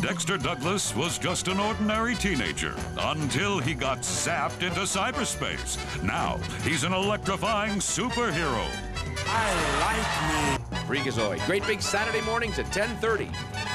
Dexter Douglas was just an ordinary teenager until he got zapped into cyberspace. Now, he's an electrifying superhero. I like me. Freakazoid, great big Saturday mornings at 10:30.